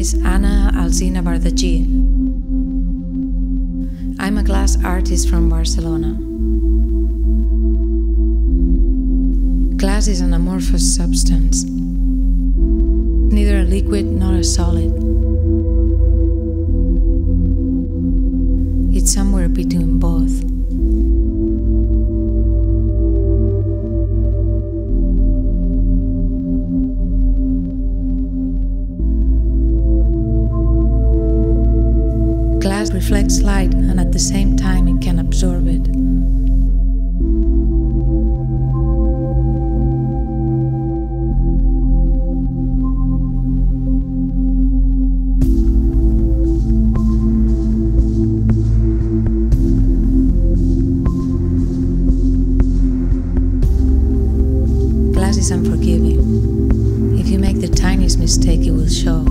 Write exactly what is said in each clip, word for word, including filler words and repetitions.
is Anna Alsina Bardagi. I'm a glass artist from Barcelona. Glass is an amorphous substance, neither a liquid nor a solid. It's somewhere between both. Glass reflects light, and at the same time it can absorb it. Glass is unforgiving. If you make the tiniest mistake, it will show.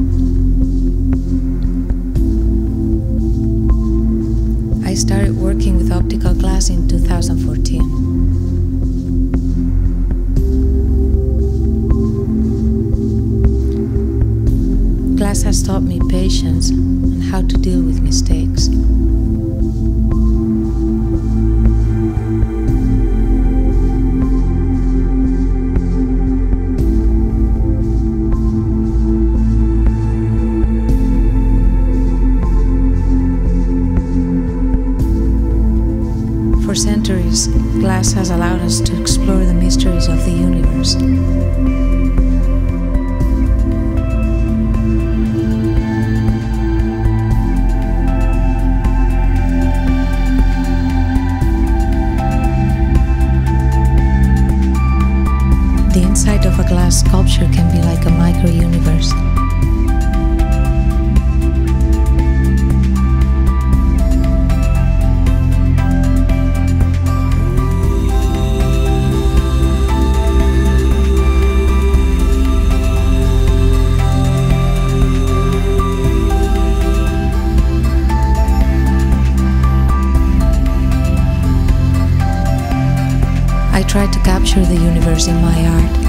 I started working with optical glass in two thousand fourteen. Glass has taught me patience and how to deal with mistakes. For centuries, glass has allowed us to explore the mysteries of the universe. The inside of a glass sculpture can be like a micro-universe. I try to capture the universe in my art.